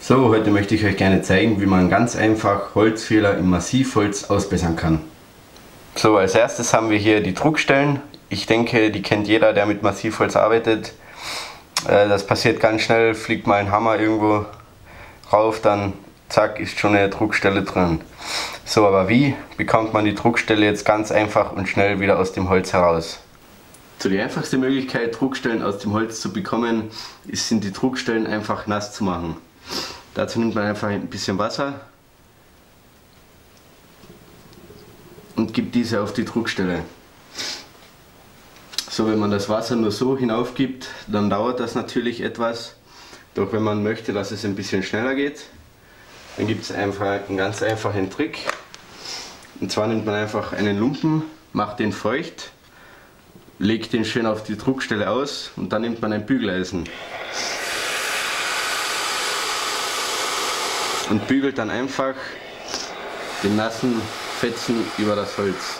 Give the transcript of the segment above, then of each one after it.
So, heute möchte ich euch gerne zeigen, wie man ganz einfach Holzfehler im Massivholz ausbessern kann. So, als erstes haben wir hier die Druckstellen. Ich denke, die kennt jeder, der mit Massivholz arbeitet. Das passiert ganz schnell, fliegt mal ein Hammer irgendwo rauf, dann zack, ist schon eine Druckstelle drin. So, aber wie bekommt man die Druckstelle jetzt ganz einfach und schnell wieder aus dem Holz heraus? So, die einfachste Möglichkeit, Druckstellen aus dem Holz zu bekommen, sind die Druckstellen einfach nass zu machen. Dazu nimmt man einfach ein bisschen Wasser und gibt diese auf die Druckstelle. So, wenn man das Wasser nur so hinaufgibt, dann dauert das natürlich etwas. Doch wenn man möchte, dass es ein bisschen schneller geht, dann gibt es einfach einen ganz einfachen Trick. Und zwar nimmt man einfach einen Lumpen, macht den feucht, legt den schön auf die Druckstelle aus und dann nimmt man ein Bügeleisen. Und bügelt dann einfach den nassen Fetzen über das Holz.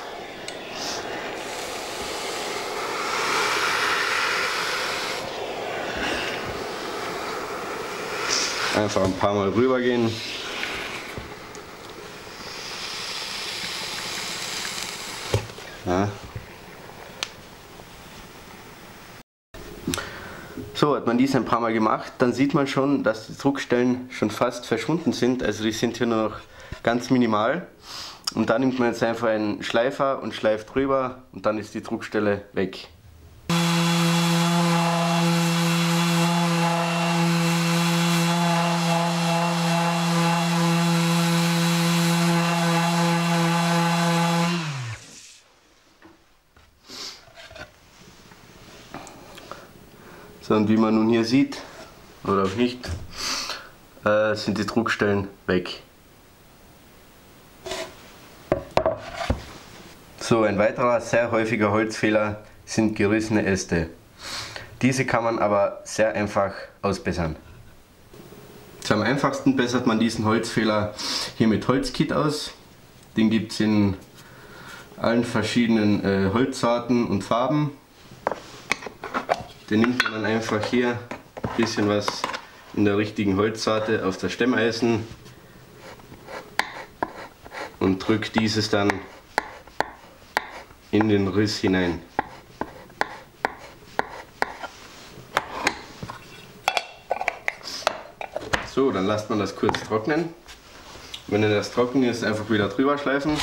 Einfach ein paar Mal rüber gehen. Ja. So, hat man dies ein paar Mal gemacht, dann sieht man schon, dass die Druckstellen schon fast verschwunden sind. Also die sind hier nur noch ganz minimal. Und dann nimmt man jetzt einfach einen Schleifer und schleift drüber und dann ist die Druckstelle weg. So, und wie man nun hier sieht, oder auch nicht, sind die Druckstellen weg. So, ein weiterer sehr häufiger Holzfehler sind gerissene Äste. Diese kann man aber sehr einfach ausbessern. So, am einfachsten bessert man diesen Holzfehler hier mit Holzkit aus. Den gibt es in allen verschiedenen Holzsorten und Farben. Den nimmt man dann einfach hier ein bisschen was in der richtigen Holzsorte auf das Stemmeisen und drückt dieses dann in den Riss hinein. So, dann lasst man das kurz trocknen. Wenn das trocken ist, einfach wieder drüber schleifen.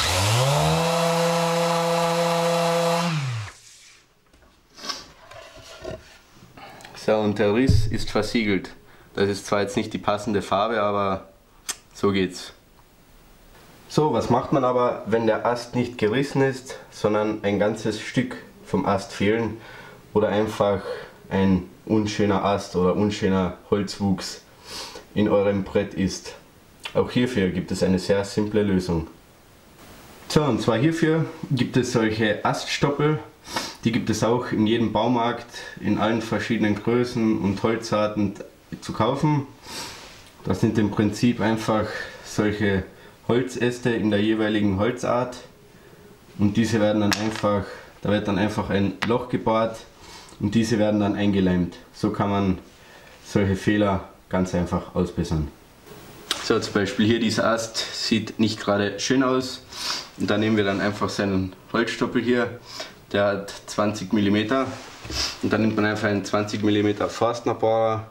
So, und der Riss ist versiegelt. Das ist zwar jetzt nicht die passende Farbe, aber so geht's. So, was macht man aber, wenn der Ast nicht gerissen ist, sondern ein ganzes Stück vom Ast fehlen oder einfach ein unschöner Ast oder unschöner Holzwuchs in eurem Brett ist? Auch hierfür gibt es eine sehr simple Lösung. So, und zwar hierfür gibt es solche Aststoppel. Die gibt es auch in jedem Baumarkt in allen verschiedenen Größen und Holzarten zu kaufen. Das sind im Prinzip einfach solche Holzäste in der jeweiligen Holzart und diese werden dann einfach, da wird dann einfach ein Loch gebohrt und diese werden dann eingeleimt. So kann man solche Fehler ganz einfach ausbessern. So, zum Beispiel hier dieser Ast sieht nicht gerade schön aus und da nehmen wir dann einfach seinen Holzstoppel hier. Der hat 20 mm und dann nimmt man einfach einen 20 mm Forstnerbohrer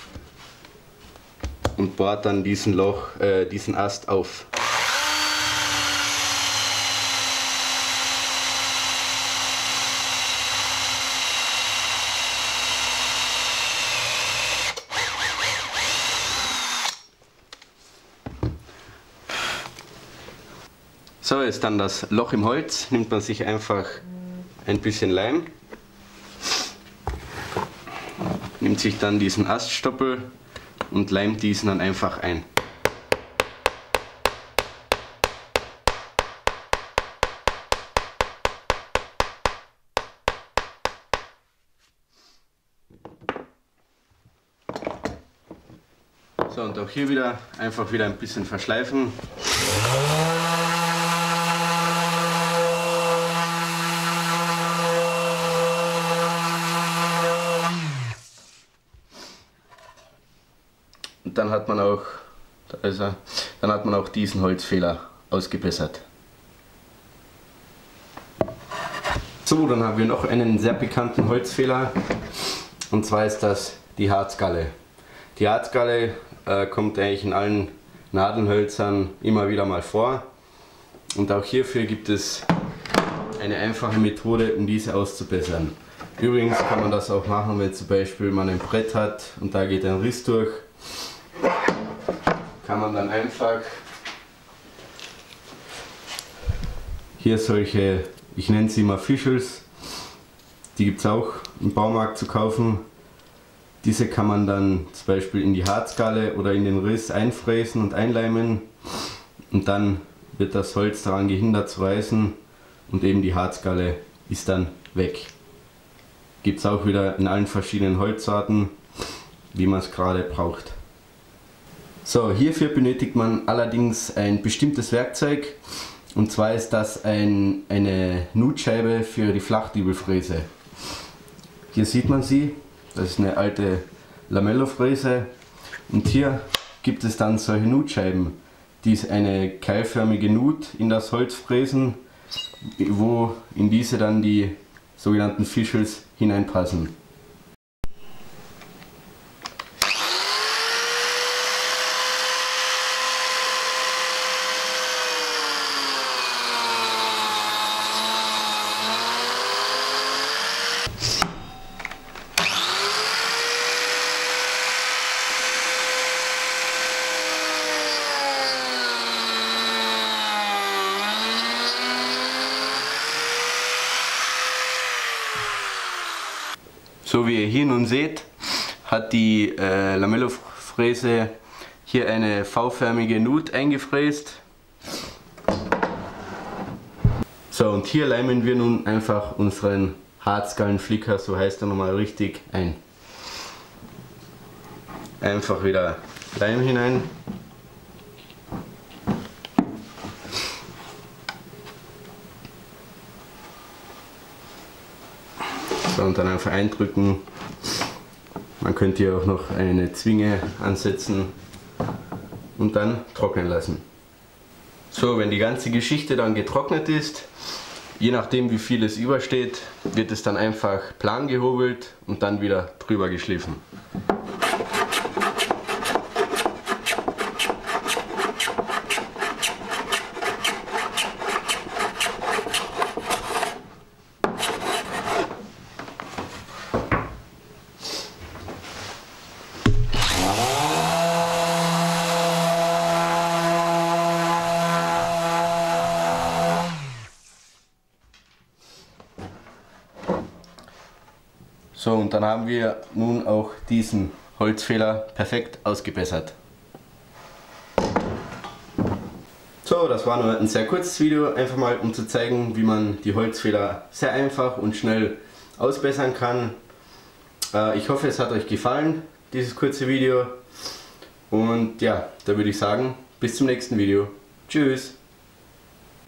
und bohrt dann diesen Ast auf. So, ist dann das Loch im Holz, nimmt man sich einfach ein bisschen Leim, nimmt sich dann diesen Aststoppel und leimt diesen dann einfach ein. So, und auch hier wieder einfach wieder ein bisschen verschleifen. dann hat man auch, diesen Holzfäller ausgebessert. So, dann haben wir noch einen sehr bekannten Holzfäller, und zwar ist das die Harzgalle. Die Harzgalle kommt eigentlich in allen Nadelhölzern immer wieder mal vor, und auch hierfür gibt es eine einfache Methode, um diese auszubessern. Übrigens kann man das auch machen, wenn zum Beispiel man ein Brett hat und da geht ein Riss durch, kann man dann einfach hier solche, ich nenne sie immer Fischels, die gibt es auch im Baumarkt zu kaufen. Diese kann man dann zum Beispiel in die Harzgalle oder in den Riss einfräsen und einleimen, und dann wird das Holz daran gehindert zu reißen und eben die Harzgalle ist dann weg. Gibt es auch wieder in allen verschiedenen Holzarten, wie man es gerade braucht. So, hierfür benötigt man allerdings ein bestimmtes Werkzeug, und zwar ist das eine Nutscheibe für die Flachdübelfräse. Hier sieht man sie, das ist eine alte Lamellofräse, und hier gibt es dann solche Nutscheiben, die eine keilförmige Nut in das Holz fräsen, wo in diese dann die sogenannten Fischels hineinpassen. So wie ihr hier nun seht, hat die Lamellofräse hier eine V-förmige Nut eingefräst. So, und hier leimen wir nun einfach unseren Harzgallenflicker, so heißt er nochmal richtig, ein. Einfach wieder Leim hinein. So, und dann einfach eindrücken. Man könnte hier auch noch eine Zwinge ansetzen und dann trocknen lassen. So, wenn die ganze Geschichte dann getrocknet ist, je nachdem wie viel es übersteht, wird es dann einfach plan gehobelt und dann wieder drüber geschliffen. So, und dann haben wir nun auch diesen Holzfäller perfekt ausgebessert. So, das war nur ein sehr kurzes Video, einfach mal um zu zeigen, wie man die Holzfäller sehr einfach und schnell ausbessern kann. Ich hoffe, es hat euch gefallen, dieses kurze Video. Und ja, da würde ich sagen, bis zum nächsten Video. Tschüss!